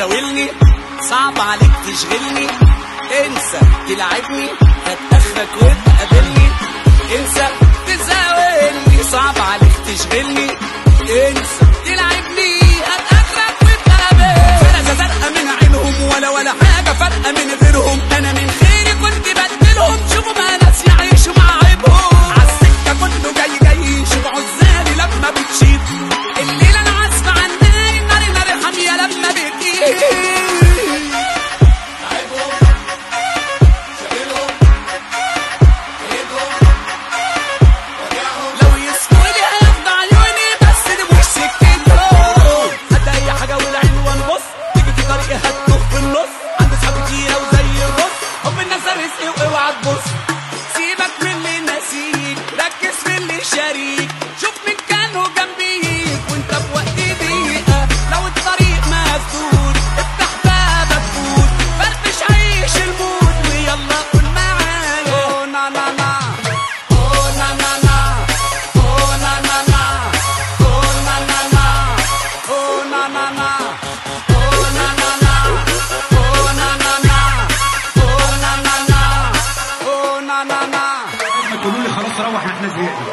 تزاولني، صعب عليك تشغلني، انسى تلعبني، هات اخرك وابقى قابلني. انسى تزاولني، صعب عليك تشغلني، انسى تلعبني، هات اخرك وابقى قابلني. فرقة زرقاء من عينهم ولا حاجة فارقة من غيرهم، انا من خيري كنت بدلهم. شوفوا ما ناس يعيشوا مع عيبهم، عالسكة كله جاي شوفوا عزالي لما بتشيط. الليلة انا عازفة عن نار حامية لما بتجيب. اوعى تبص، سيبك من اللي ناسيك، ركز في اللي شاريك، شوف مين كانوا جنبيك وانت في وقت ضيقة. لو الطريق مسدود افتح بابك فوت، فرفش عيش المود ويلا قول معايا اوه نا نا نا، اوه نا نا نا، اوه نا نا نا، اوه نا نا نا، اوه نا نا نا، اوه نا نا نا، اوه نا نا نا، اوه نا نا نا. تقولوا لي خلاص روح احنا زهقنا.